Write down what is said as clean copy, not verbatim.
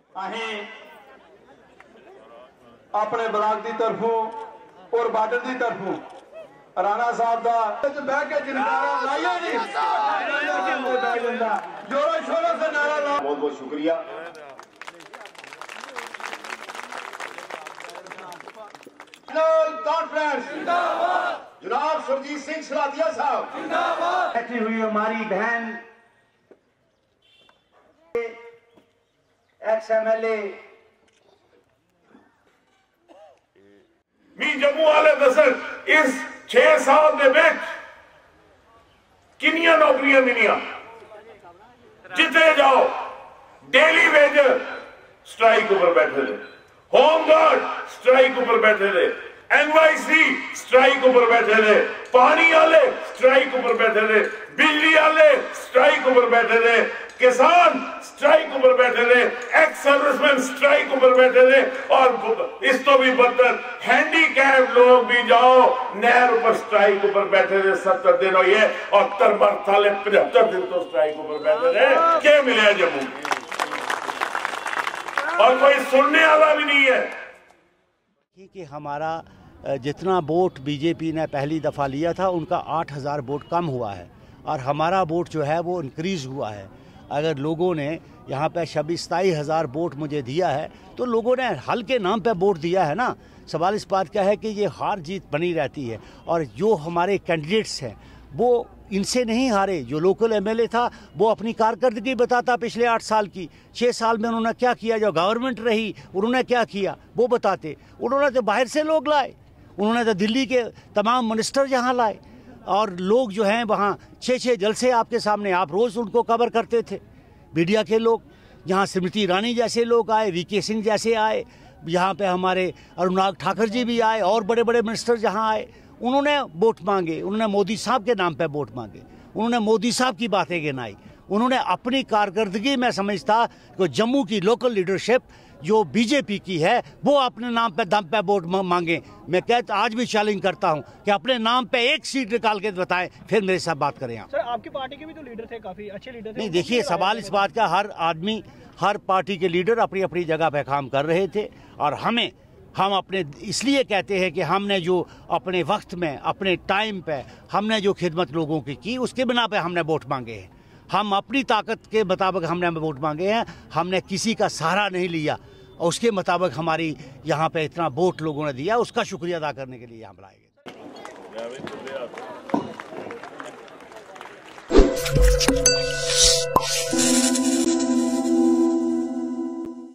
अहीं अपने ब्लॉक की तरफों और बार्डर की तरफों राणा साहब का बह के जयकारा लाइयो जी, जोरों शोरों से नारा ला। बहुत बहुत शुक्रिया। कॉन्फ्रेंस जनाब सुरजीत सिंह सलातिया साहब बैठी हुई हमारी बहन XMLA मी जम्मू वाले दसन इस 6 साल के बिच किनिया नौकरियां मिलियां, जिथे जाओ डेली वेजर स्ट्राइक ऊपर बैठे थे, होम गार्ड स्ट्राइक ऊपर बैठे थे, NYC स्ट्राइक ऊपर बैठे थे, पानी वाले स्ट्राइक ऊपर बैठे थे, बिजली वाले स्ट्राइक ऊपर बैठे थे, किसान स्ट्राइक ऊपर बैठे थे, एक्स सर्विसमैन स्ट्राइक ऊपर बैठे थे, और इस तो भी बदतर हैंडीकैप लोग भी जाओ नहर ऊपर स्ट्राइक ऊपर बैठे थे। 70 दिन हुई है और तरमर थाले 75 दिन तो स्ट्राइक ऊपर बैठे थे। क्या मिले जम्मू और कोई सुनने वाला भी नहीं है कि हमारा जितना वोट बीजेपी ने पहली दफ़ा लिया था उनका 8000 वोट कम हुआ है और हमारा वोट जो है वो इंक्रीज़ हुआ है। अगर लोगों ने यहाँ पे 26-27 हज़ार वोट मुझे दिया है तो लोगों ने हल के नाम पे वोट दिया है ना। सवाल इस बात का है कि ये हार जीत बनी रहती है और जो हमारे कैंडिडेट्स हैं वो इनसे नहीं हारे। जो लोकल MLA था वो अपनी कारकर्दगी बताता पिछले 8 साल की, 6 साल में उन्होंने क्या किया, जो गवर्नमेंट रही उन्होंने क्या किया वो बताते। उन्होंने तो बाहर से लोग लाए, उन्होंने तो दिल्ली के तमाम मिनिस्टर यहाँ लाए और लोग जो हैं वहाँ 6-6 जलसे आपके सामने, आप रोज़ उनको कवर करते थे। मीडिया के लोग यहाँ स्मृति ईरानी जैसे लोग आए, VK सिंह जैसे आए, यहाँ पे हमारे अनुराग ठाकुर जी भी आए और बड़े बड़े मिनिस्टर जहाँ आए, उन्होंने वोट मांगे, उन्होंने मोदी साहब के नाम पे वोट मांगे, उन्होंने मोदी साहब की बातें गिनाई, उन्होंने अपनी कारकर्दगी में समझता कि जम्मू की लोकल लीडरशिप जो बीजेपी की है वो अपने नाम पे दम पे वोट मांगे। मैं कहता आज भी चैलेंज करता हूं कि अपने नाम पे एक सीट निकाल के बताएं, फिर मेरे साथ बात करें। आप सर आपकी पार्टी के भी तो लीडर थे, काफी अच्छे लीडर थे। नहीं देखिए, सवाल इस बात का, हर आदमी हर पार्टी के लीडर अपनी अपनी जगह पे काम कर रहे थे और हम अपने इसलिए कहते हैं कि हमने जो अपने वक्त में अपने टाइम पे हमने जो खिदमत लोगों की उसके बिना पे हमने वोट मांगे हैं। हम अपनी ताकत के मुताबिक हमने वोट मांगे हैं, हमने किसी का सहारा नहीं लिया और उसके मुताबिक हमारी यहाँ पे इतना वोट लोगों ने दिया, उसका शुक्रिया अदा करने के लिए यहाँ बुलाए गए।